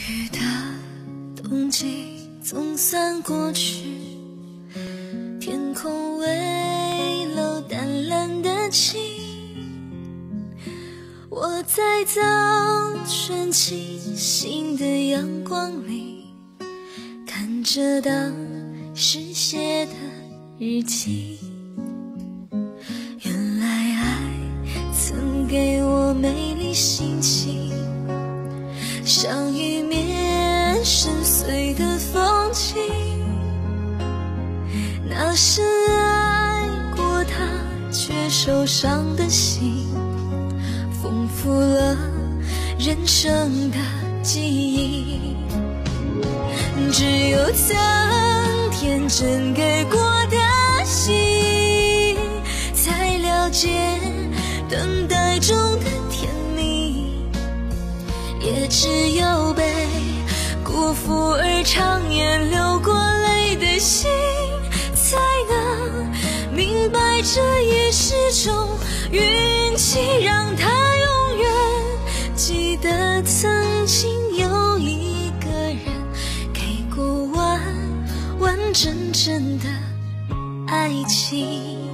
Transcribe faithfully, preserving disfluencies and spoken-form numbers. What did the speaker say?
雨的冬季总算过去，天空微露淡蓝的晴。我在早晨清新的阳光里，看着当时写的日记。原来爱曾给我美丽心情，像一面深邃的风景。那深爱过他却受伤的心，丰富了人生的记忆。只有曾天真给过的心，才了解等待中的甜蜜。也只有被辜负而常年流过泪的心，才能明白这也是种运气，让他永远记得曾经有一个人给过完完整整的爱情。